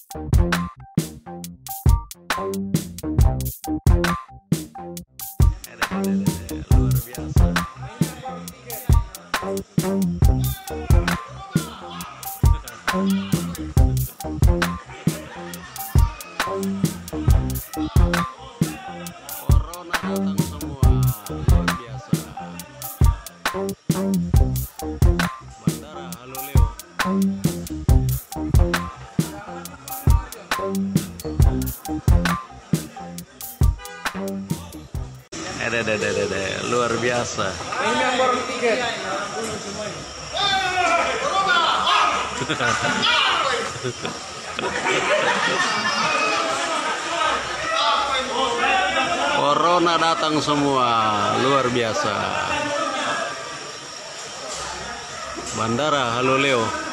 Luar biasa. Corona datang semua, luar biasa. Bandara Halo Leo. Luar biasa. Ini yang baru tiket. Corona datang semua, luar biasa. Bandara Halo Leo.